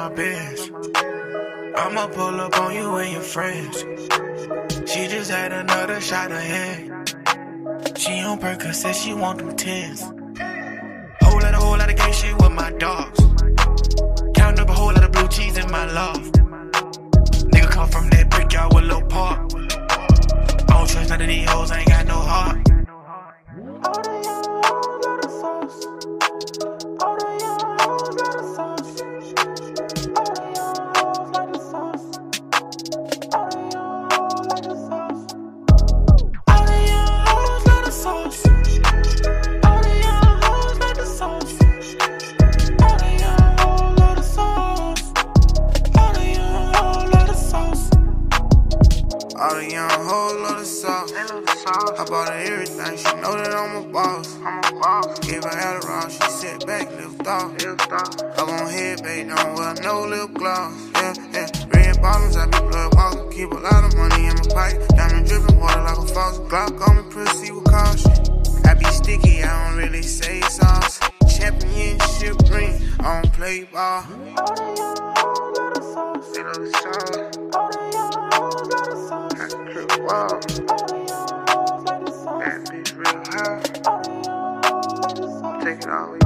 my Benz. I'ma pull up on you and your friends. She just had another shot of hand. She on Percocet, she want them tens. Whole lot of gay shit with my dogs. Counting up a whole lot of blue cheese in my loft. Nigga come from that brickyard with Lil Park. I don't trust none of these hoes, I ain't got no heart. All the young hoes love the sauce. All the young hoes love the sauce. All the young hoes like the sauce. All the young hoes like the sauce. All the young hoes love the sauce. All the young hoes like the sauce. All the young hoes love the sauce. All the young hoes love the sauce. All the young hoes love the sauce. I bought her everything, she know that I'm a boss. Give her Adderall, she sit back, lift off. I won't head, babe, don't wear no lip gloss. Yeah. Red bottoms, I be blood walking. Keep a lot of money in my pocket. Diamond dripping water like a faucet. Glock on me, proceed with caution. I be sticky, I don't really say sauce. Championship ring, I don't play ball. All the young hoes love the sauce. They love the sauce. All the young hoes love the sauce. I can trip wild. All the young hoes like the sauce. That bitch real high. All the young hoes like the sauce. Take it all.